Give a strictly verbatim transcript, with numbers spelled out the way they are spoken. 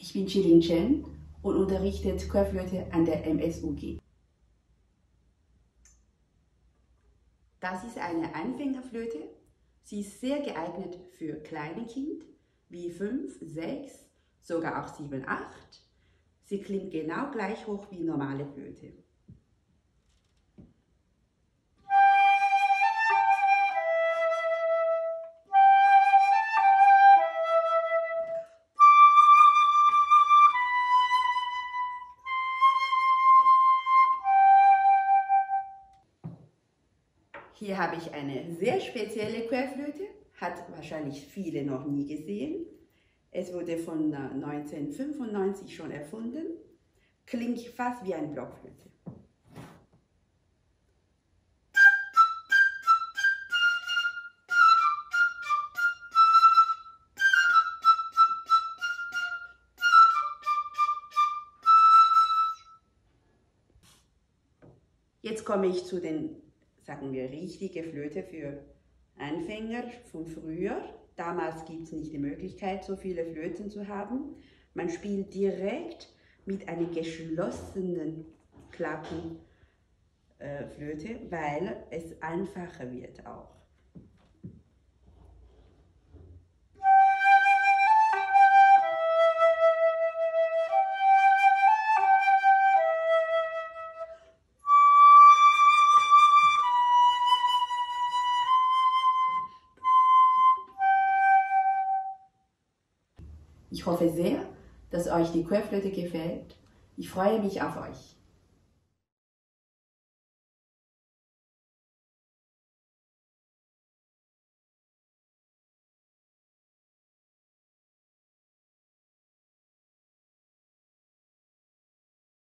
Ich bin Chilin Chen und unterrichte Querflöte an der M S U G. Das ist eine Anfängerflöte. Sie ist sehr geeignet für kleine Kinder wie fünf, sechs, sogar auch sieben, acht. Sie klingt genau gleich hoch wie normale Flöte. Hier habe ich eine sehr spezielle Querflöte, hat wahrscheinlich viele noch nie gesehen. Es wurde von neunzehnhundertfünfundneunzig schon erfunden, klingt fast wie eine Blockflöte. Jetzt komme ich zu den, sagen wir, richtigen Flöte für Anfänger von früher. Damals gibt es nicht die Möglichkeit, so viele Flöten zu haben. Man spielt direkt mit einer geschlossenen Klappenflöte, weil es einfacher wird auch. Ich hoffe sehr, dass euch die Querflöte gefällt. Ich freue mich auf euch.